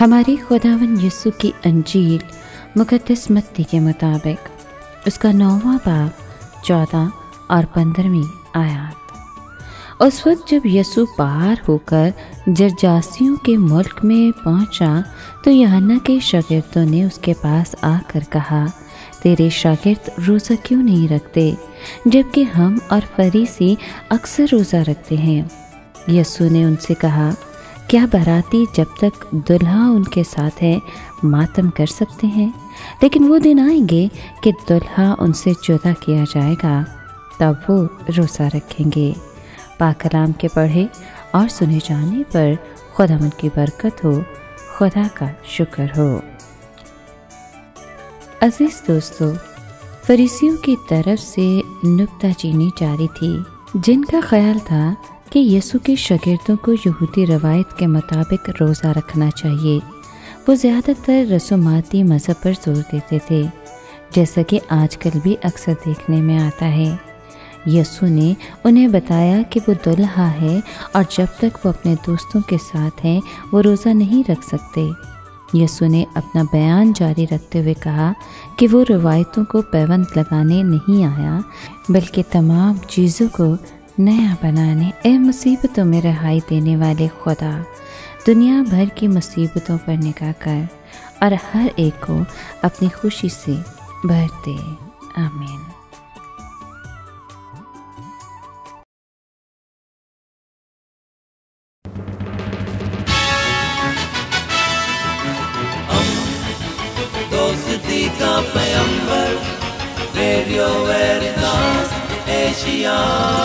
हमारी खुदावन यीशु की अंजील मुक़द्दस मत्ती के मुताबिक उसका 9वां बाब 14 और 15वीं आयत। उस वक्त जब यीशु पार होकर जरजासियों के मुल्क में पहुंचा तो यूहन्ना के शागिर्दों ने उसके पास आकर कहा, तेरे शागिर्द रोज़ा क्यों नहीं रखते जबकि हम और फरीसी अक्सर रोज़ा रखते हैं। यीशु ने उनसे कहा, क्या बाराती जब तक दुल्हा उनके साथ है मातम कर सकते हैं, लेकिन वो दिन आएंगे कि दुल्हा उनसे जुदा किया जाएगा, तब वो रोज़ा रखेंगे। पाक कलाम के पढ़े और सुने जाने पर खुदावंद की बरकत हो, खुदा का शुक्र हो। अजीज़ दोस्तों, फरीसियों की तरफ से नुक्ताचीनी जारी थी, जिनका ख्याल था कि यीशु के शागिर्दों को यहूदी रवायत के मुताबिक रोज़ा रखना चाहिए। वो ज़्यादातर रसूमाती मज़हब पर जोर देते थे, जैसा कि आजकल भी अक्सर देखने में आता है। यीशु ने उन्हें बताया कि वो दुल्हा है और जब तक वो अपने दोस्तों के साथ हैं वो रोज़ा नहीं रख सकते। यीशु ने अपना बयान जारी रखते हुए कहा कि वो रवायतों को पैबंद लगाने नहीं आया, बल्कि तमाम चीज़ों को नया बनाने। ए मुसीबतों में रिहाई देने वाले खुदा, दुनिया भर की मुसीबतों पर निगाह कर और हर एक को अपनी खुशी से भर दे। आमीन। दोस्ती का पैगंबर, रेडियो वेरिटास एशिया।